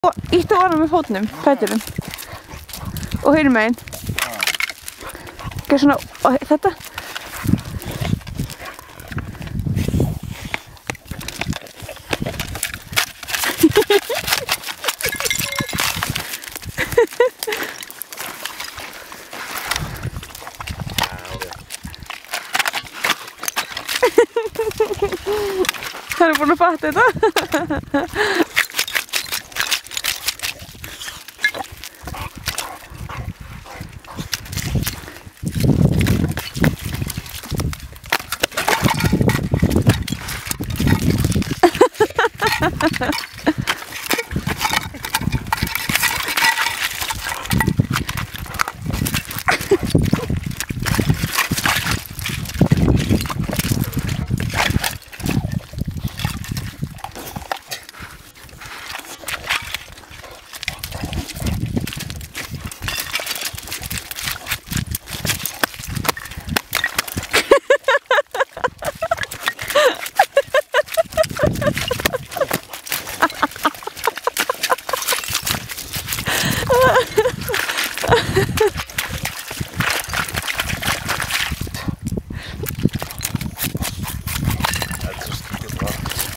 Íttu orðan með fótnum, fætinum. Og hinum megin. Gerð svona, og þetta. Það er búin að fatta þetta.